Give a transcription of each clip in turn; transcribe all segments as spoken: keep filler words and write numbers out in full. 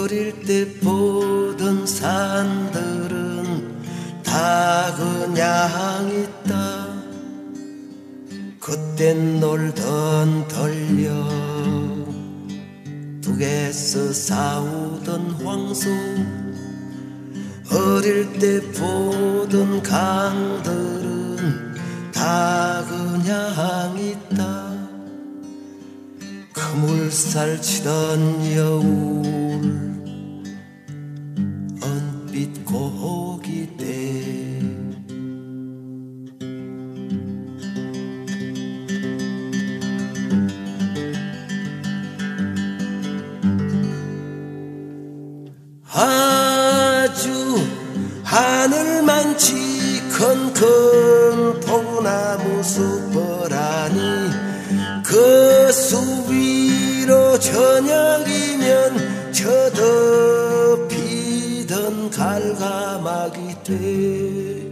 어릴 때 보던 산들은 다 그냥 있다. 그땐 놀던 덜령 둑에서 싸우던 황소, 어릴 때 보던 강들은 다 그냥 있다. 그물살 치던 여울 은빛 고기대. 아주 하늘만치 큰큰 포나무 숲벌하니 그 숲 위로 저녁이면 저더 피던 갈가마기 돼.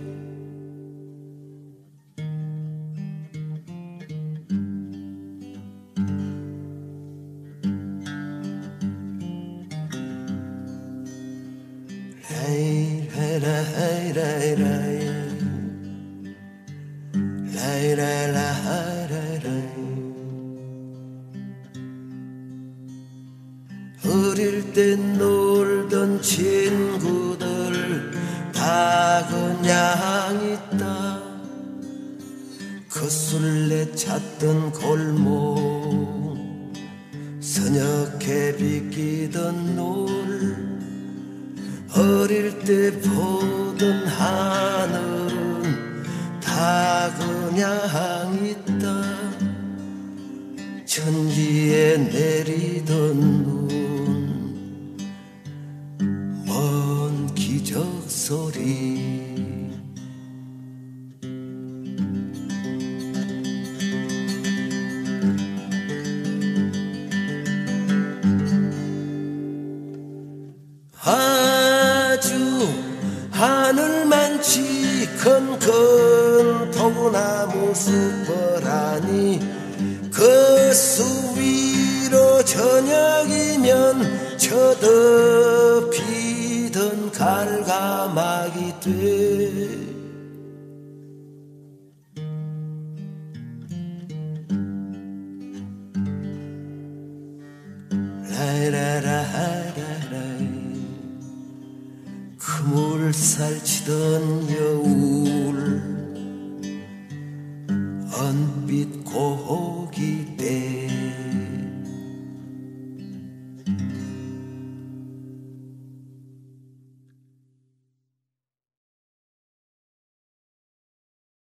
어릴 때 놀던 친구들 다 그냥 있다. 그 술래 찾던 골목 서녁해 비끼던 노을, 어릴 때 보던 하늘은 다 그냥 있다. 천지에 내리던 눈, 먼 기적 소리. 아주 하늘만치 큰큰 포나무 숲벌하니 그 숲 위로 저녁이면 저더 피던 갈가마기 돼. 라라라라라 그물살 치던 여울 은빛 고기대.